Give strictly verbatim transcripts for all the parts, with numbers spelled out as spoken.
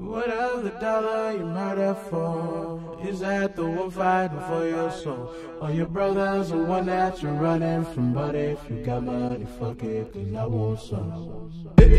Whatever dollar you murder for, is that the one fighting for your soul? Or your brother's the one that you're running from? But if you got money, fuck it, cause I want some.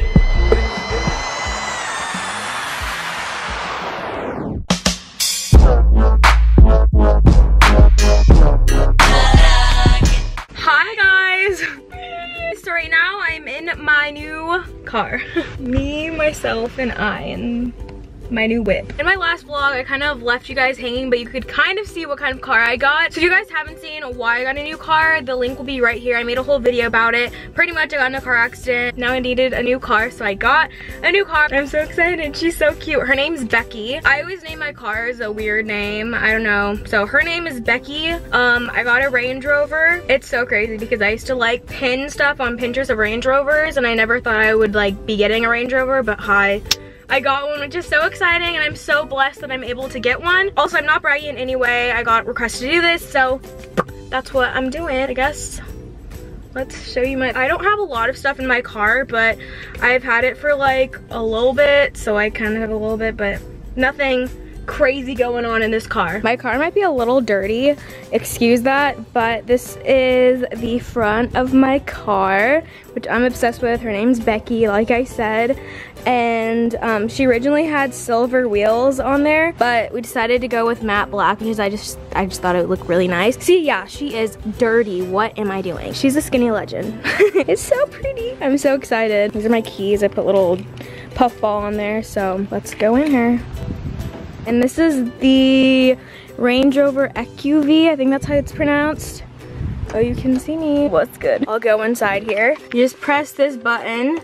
Hi guys! So right now I'm in my new car. Me, myself, and I, and my new whip. In my last vlog, I kind of left you guys hanging, but you could kind of see what kind of car I got. So if you guys haven't seen why I got a new car, the link will be right here. I made a whole video about it. Pretty much I got in a car accident. Now I needed a new car, so I got a new car. I'm so excited. She's so cute. Her name's Becky. I always name my cars a weird name. I don't know. So her name is Becky. Um, I got a Range Rover. It's so crazy because I used to like pin stuff on Pinterest of Range Rovers, and I never thought I would like be getting a Range Rover, but hi. I got one, which is so exciting, and I'm so blessed that I'm able to get one. Also, I'm not bragging in any way. I got requested to do this, so that's what I'm doing, I guess. Let's show you my, I don't have a lot of stuff in my car, but I've had it for like a little bit, so I kind of have a little bit, but nothing crazy going on in this car. My car might be a little dirty, excuse that, but this is the front of my car, which I'm obsessed with. Her name's Becky, like I said, and um, she originally had silver wheels on there, but we decided to go with matte black because I just I just thought it would look really nice. See, yeah, she is dirty. What am I doing? She's a skinny legend. It's so pretty. I'm so excited. These are my keys. I put little puff ball on there, so let's go in here. And this is the Range Rover X U V, I think that's how it's pronounced. Oh, you can see me. What's good? I'll go inside here. You just press this button.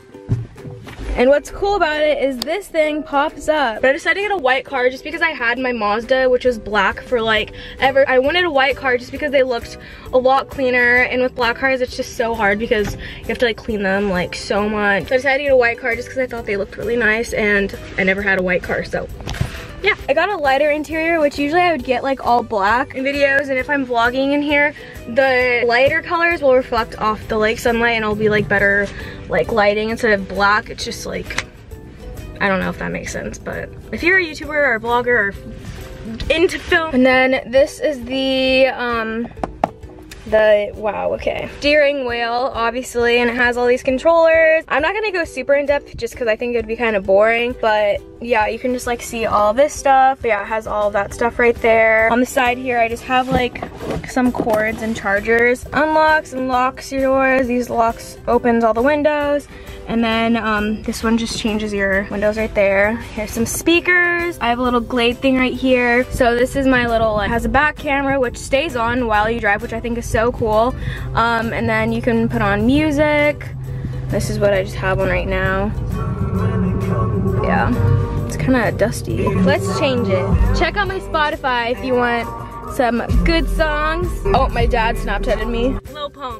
And what's cool about it is this thing pops up. But I decided to get a white car just because I had my Mazda, which was black for like ever. I wanted a white car just because they looked a lot cleaner. And with black cars, it's just so hard because you have to like clean them like so much. So I decided to get a white car just because I thought they looked really nice, and I never had a white car, so. Yeah, I got a lighter interior, which usually I would get like all black in videos, and if I'm vlogging in here, the lighter colors will reflect off the like sunlight and it'll be like better like lighting instead of black. It's just like, I don't know if that makes sense, but if you're a YouTuber or a vlogger or into film. And then this is the, um, the, wow, okay. Steering wheel, obviously, and it has all these controllers. I'm not gonna go super in depth just because I think it would be kind of boring, but yeah, you can just like see all this stuff. But yeah, it has all of that stuff right there. On the side here, I just have like some cords and chargers. Unlocks and locks your doors. These locks opens all the windows. And then um, this one just changes your windows right there. Here's some speakers. I have a little Glade thing right here. So this is my little, it has a back camera which stays on while you drive, which I think is so cool. Um, and then you can put on music. This is what I just have on right now. Yeah, it's kind of dusty. Let's change it. Check out my Spotify if you want some good songs. Oh, my dad Snapchatted me. Lil Pump.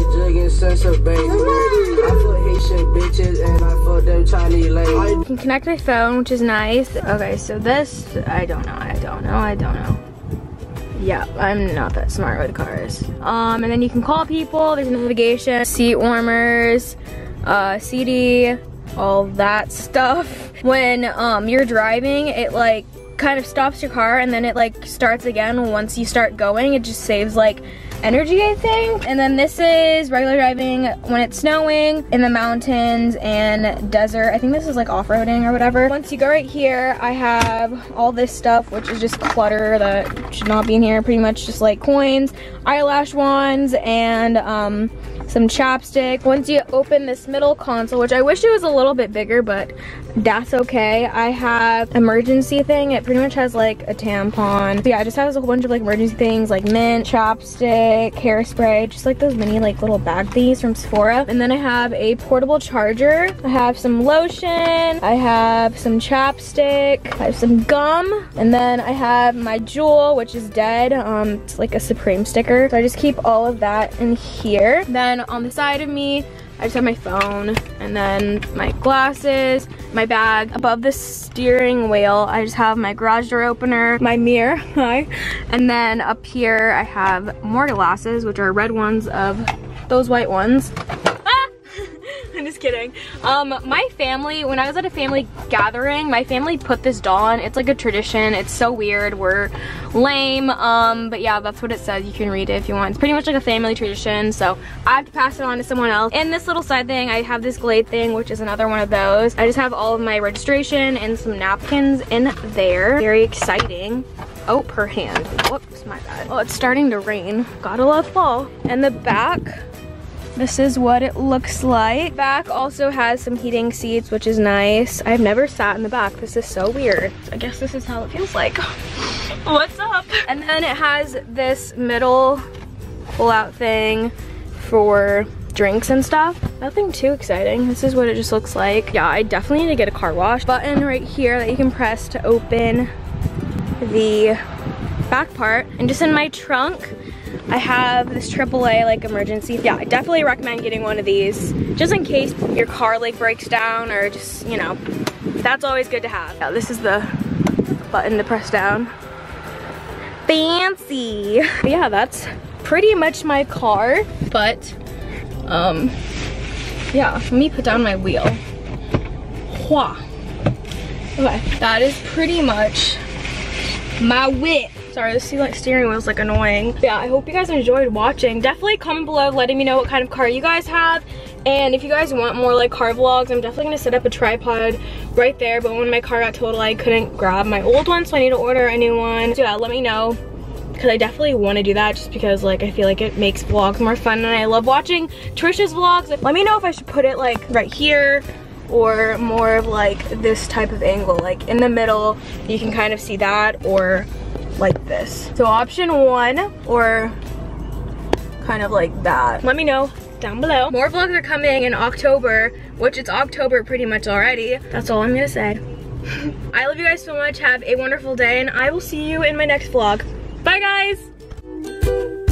You can connect my phone, which is nice. Okay, so this, I don't know, I don't know, I don't know. Yeah, I'm not that smart with cars. Um, and then you can call people, there's navigation, seat warmers, uh, C D, all that stuff. When um, you're driving, it like kind of stops your car and then it like starts again once you start going. It just saves like energy, I think. And then this is regular driving when it's snowing, in the mountains and desert. I think this is like off-roading or whatever. Once you go right here, I have all this stuff, which is just clutter that should not be in here. Pretty much just like coins, eyelash wands, and um, some chapstick. Once you open this middle console, which I wish it was a little bit bigger, but that's okay. I have emergency thing. It pretty much has like a tampon. So yeah, it just has a whole bunch of like emergency things like mint, chapstick, hairspray, just like those mini like little bag things from Sephora. And then I have a portable charger. I have some lotion. I have some chapstick. I have some gum. And then I have my Jewel, which is dead. Um, it's like a Supreme sticker. So I just keep all of that in here. Then on the side of me, I just have my phone, and then my glasses, my bag. Above the steering wheel, I just have my garage door opener, my mirror, hi. And then up here, I have more glasses, which are red ones of those white ones. Ah! I just just kidding. Um, my family, when I was at a family gathering, my family put this doll on. It's like a tradition. It's so weird. We're lame. Um, but yeah, that's what it says. You can read it if you want. It's pretty much like a family tradition. So I have to pass it on to someone else. And this little side thing, I have this Glade thing, which is another one of those. I just have all of my registration and some napkins in there. Very exciting. Oh, per hand. Whoops, my bad. Oh, it's starting to rain. Gotta love fall. And the back, this is what it looks like. Back also has some heating seats, which is nice. I've never sat in the back. This is so weird. I guess this is how it feels like. What's up? And then it has this middle pull-out thing for drinks and stuff. Nothing too exciting. This is what it just looks like. Yeah, I definitely need to get a car wash. Button right here that you can press to open the back part. And just in my trunk, I have this triple A like emergency. Yeah, I definitely recommend getting one of these just in case your car like breaks down or just, you know, that's always good to have. Yeah, this is the button to press down. Fancy. But yeah, that's pretty much my car. But, um, yeah, let me put down my wheel. Wha. Okay, that is pretty much my whip. Sorry, this steering wheel is like annoying. Yeah, I hope you guys enjoyed watching. Definitely comment below letting me know what kind of car you guys have. And if you guys want more like car vlogs, I'm definitely gonna set up a tripod right there. But when my car got totaled, I couldn't grab my old one, so I need to order a new one. So yeah, let me know, because I definitely want to do that just because like I feel like it makes vlogs more fun and I love watching Trisha's vlogs. Let me know if I should put it like right here or more of like this type of angle, like in the middle. You can kind of see that, or like this. So option one, or kind of like that. Let me know down below. More vlogs are coming in October, which it's October pretty much already. That's all I'm gonna say. I love you guys so much. Have a wonderful day, and I will see you in my next vlog. Bye guys.